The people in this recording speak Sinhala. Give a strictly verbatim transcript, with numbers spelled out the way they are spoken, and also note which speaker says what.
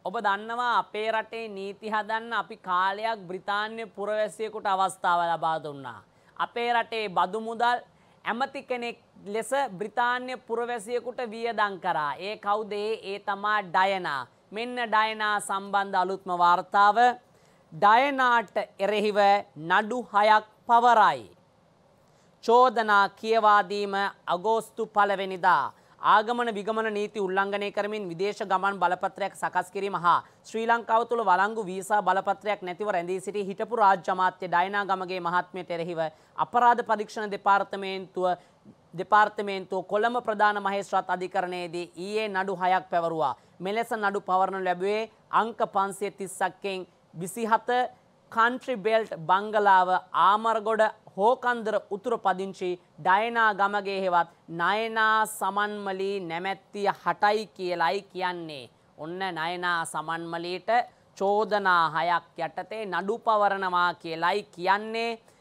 Speaker 1: ඔබ දන්නවා අපේ රටේ නීති හදන්න අපි කාලයක් බ්‍රිතාන්‍ය පුරවැසියෙකුට අවස්ථාව ලබා දුන්නා. අපේ රටේ බදු මුදල් ඇමති කෙනෙක් ලෙස බ්‍රිතාන්‍ය පුරවැසියෙකුට වියදම් කරා. ඒ කවුද? ඒ තමා ඩයනා. මෙන්න ඩයනා සම්බන්ධ අලුත්ම වාර්තාව. ඩයනාට එරෙහිව නඩු හයක් පවරයි. චෝදනා කියවාදීම අගෝස්තු පළවෙනිදා. ආගමන විගමන නීති උල්ලංඝනය කරමින් විදේශ ගමන් බලපත්‍රයක් සකස් කිරීම හා ශ්‍රී ලංකාව තුළ වළංගු වීසා බලපත්‍රයක් නැතිව රැඳී සිටි හිටපු රාජ්‍ය අමාත්‍ය ඩයනා ගමගේ මහත්මියට එරෙහිව අපරාධ පරීක්ෂණ දෙපාර්තමේන්තුව දෙපාර්තමේන්තුව කොළඹ ප්‍රධාන මහේස්ත්‍රාත් අධිකරණයේදී ඊයේ නඩු හයක් පැවරුවා. මෙලෙස නඩු පවරනු ලැබුවේ අංක පන්සිය තිස්සක්කෙන් විසිහත කන්ට්‍රි බෙල්ට් බංගලාව ආමරගොඩ හෝකන්දර උතුර පදිංචි ඩයනා ගමගේ හෙවත් නයනා සමන්මලී නැමැත්තිය හටයි කියලයි කියන්නේ. ඔන්න නයනා සමන්මලීට චෝදනා හයක් යටතේ නඩු පවරනවා කියලයි කියන්නේ.